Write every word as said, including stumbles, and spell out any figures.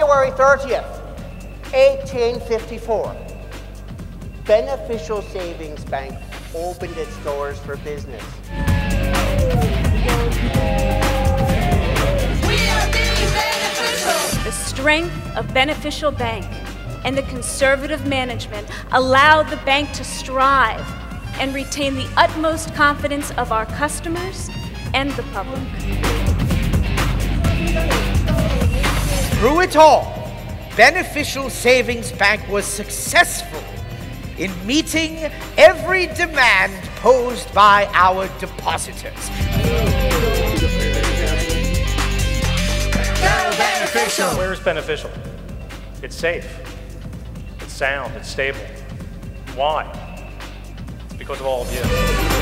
January thirtieth, eighteen fifty-four, Beneficial Savings Bank opened its doors for business. The strength of Beneficial Bank and the conservative management allowed the bank to strive and retain the utmost confidence of our customers and the public. Through it all, Beneficial Savings Bank was successful in meeting every demand posed by our depositors. Beneficial. Where's Beneficial? It's safe, it's sound, it's stable. Why? It's because of all of you.